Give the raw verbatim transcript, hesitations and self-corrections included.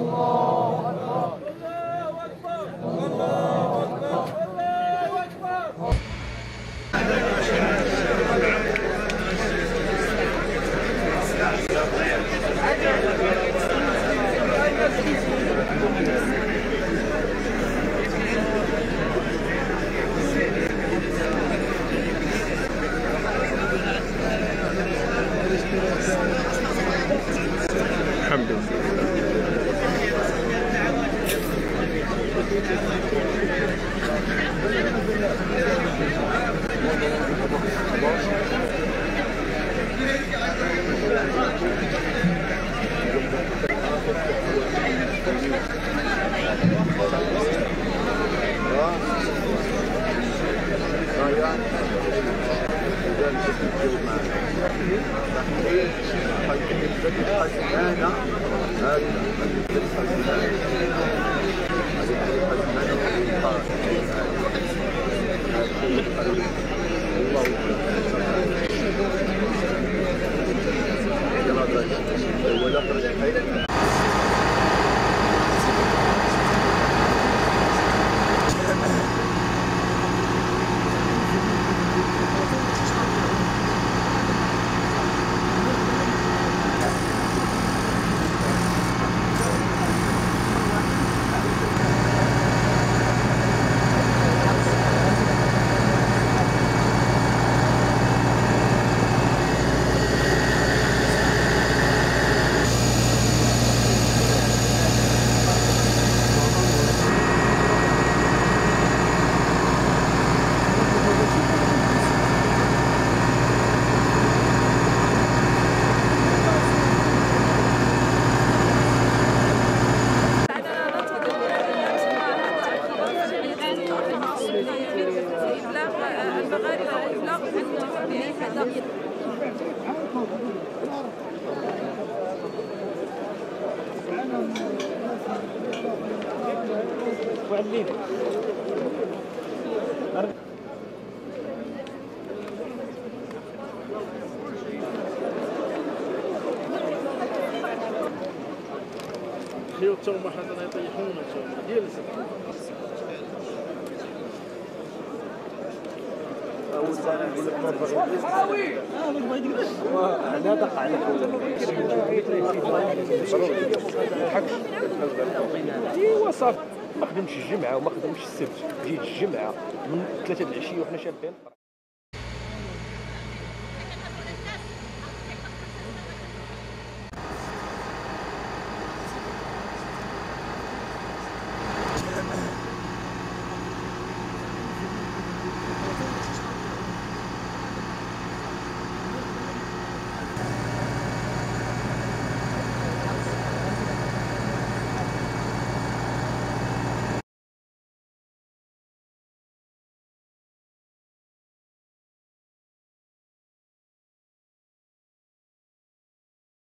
الحمد لله. Rayan, dan setuju mana? Hanya وعلينا خيوط توما حتى يطيحونا توما ديال الزبط اول سنه نقول لك ما باغي اه ما بغا يدير وهنا دق على ايوا صافي ما خدمش الجمعه وما خدمش السبت، جيت الجمعه من ثلاثه د العشيه وحنا شابين.